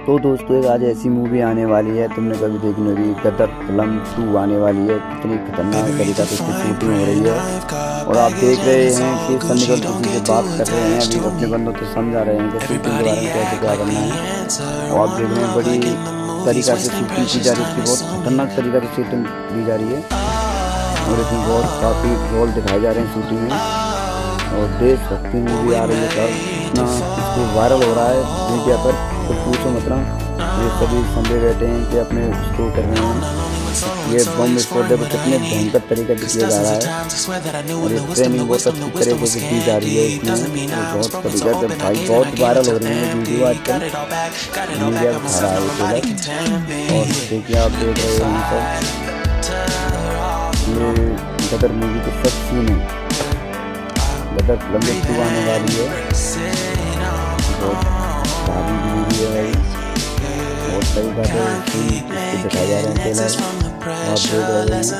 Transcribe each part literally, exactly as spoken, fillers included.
तो दोस्तों एक आज ऐसी मूवी आने वाली है, तुमने कभी देखी नहीं होगी, गदर फिल्म टू आने वाली है। कितनी खतरनाक तरीका से इसकी शूटिंग हो रही है और आप देख रहे हैं कि सन्नी देओल किसी से बात कर रहे हैं, अभी अपने बंदों से समझा रहे हैं कि शूटिंग के बारे में कैसे क्या करना है। और आप देख रहे हैं बड़ी तरीका से शूटिंग की जा रही है, इसकी बहुत खतरनाक तरीका से शूटिंग की जा रही है और इसमें बहुत काफ़ी रोल दिखाए जा रहे हैं शूटिंग में। और देशभक्ति मूवी आ रही है सर, इतना इसको वायरल हो रहा है मीडिया पर तो पूछो मतलब। ये सभी समझे बैठे हैं कि अपने उसको कर रहे हैं। ये बम विस्फोट देखो कितने भयंकर तरीके से किया जा रहा है और ये ट्रेनिंग बहुत अच्छी तरीके से की जा रही है इसमें। बहुत तरीके से भाई बहुत वायरल हो रही है वीडियो आजकल, मीडिया दिखा रहा है ट्रेलर। और देखिए आप देख रहे हैं सब ये गदर मूवी के सब सीन है, गदर फिल्म टू आने वाली है। बहुत भारी मूवी है भाई, बहुत सही बात है, सीन दिखाए जा रहे हैं ट्रेलर आप देख रहे हैं।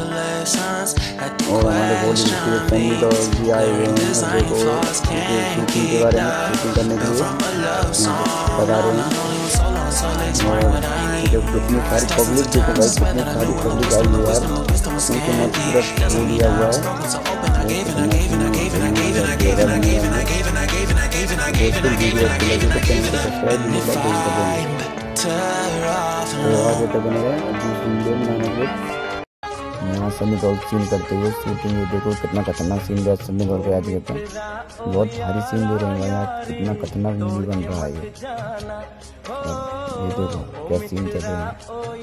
और हमारे बॉलीवुड के सन्नी देओल भी आए हुए हैं और देखो शूटिंग के बारे में शूटिंग करने के लिए बता रहे हैं। और जब कितनी सारी पब्लिक देखो भाई, कितनी सारी पब्लिक आई है यार, उनको मैं पूरा हो लिया हुआ है। यहाँ सन्नी देओल सीन करते हुए शूटिंग, ये देखो कितना खतरनाक सीन दिया सन्नी देओल के आज के तो बहुत भारी सीन दे रहे हैं यार, कितना खतरनाक मूवी बन रहा है ये। ये देखो क्या सीन कर रहे हैं।